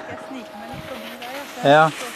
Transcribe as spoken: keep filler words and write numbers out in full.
jeg sniker meg litt forbi deg, altså. Ja.